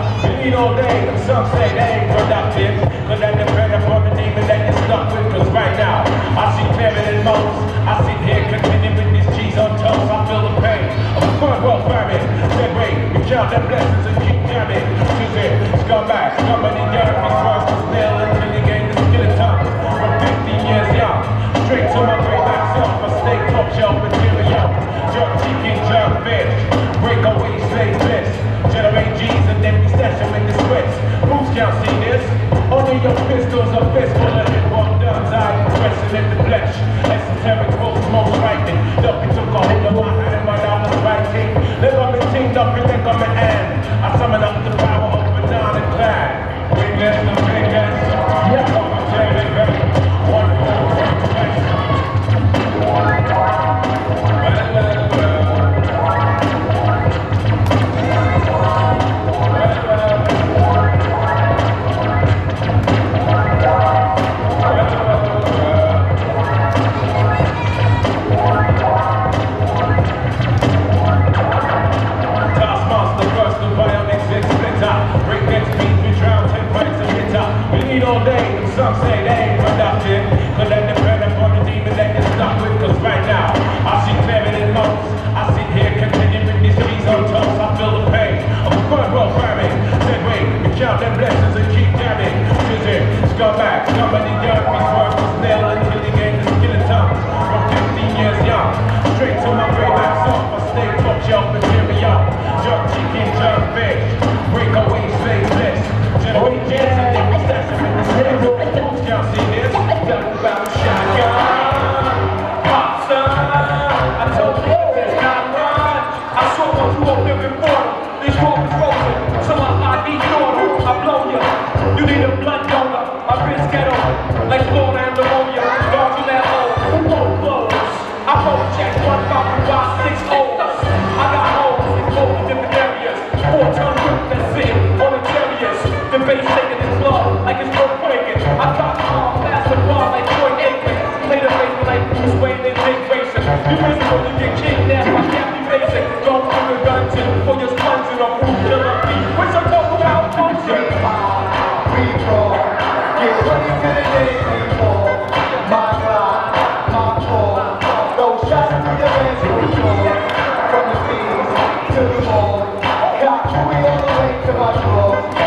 We need all day, but some say they ain't productive. Cause that depends upon the demon that you're stuck with. Cause right now, I see clearer than most. I sit here continuing with this cheese on toast. I feel the pain of a third world famine. Said wait, we count their blessings and keep jamming. She's it, scumbag, somebody got me first to snail until you gain the skill of tongues. From 15 years young, straight to my great back self. I stay top shelf material. Jerk chicken, jerk fish, breakaway slave bliss. Generate G's and then we stash them in the sweats. Who's can't see this? Only your pistols are fistful of hip-hop guns. I am pressing in the flesh. Esoteric quotes most frightening. Look, it took a hold of my hand, but I was writing. Live up and teamed up and think I'm an end. I summon up the power of banana and clan. Biggest and biggest. Yeah, I'm very, very wonderful. All day, and some say they ain't productive. But that depends upon the demon that you're stuck with. Cause right now, I see clearer than most. I sit here continuing with these cheese on toast. I feel the pain of a third world famine. Said wait, we count their blessings and keep jamming. She's it, scumbag, somebody got me first to snail until you gain the skill of tongues. From 15 years young, straight to my great back self. I stay top shelf material. Jerk chicken, jerk fish, breakaway slave bliss. Generate jets and then we stash them in the sticks. Who's can't see this? Talk about shotgun. Pop son, I told you there's not run. I saw what you up there before. This road is frozen, so I need order. I blow you. You need a blood donor. My wrist ghetto, like Florida and pneumonia. Large in that hole, who won't close? I wrote check 15560. I got holes in 4 different areas. 4-ton whip that's sitting on the chariots. The bass shaking and slow, like it's earthquaking. I got arms, fast and raw like Troy Aikman. Play the bass like Bruce Wayne and Dick Grayson. You reasonable to get kidnapped by Captain Basic. Don't bring a gun to for your sponging or proof killer beat. What's your talk about function? We roll, get ready to the day people. My God, my call. Those shots to your hands will roll. From the bees to the mall. Got Chewy all the way to my draw.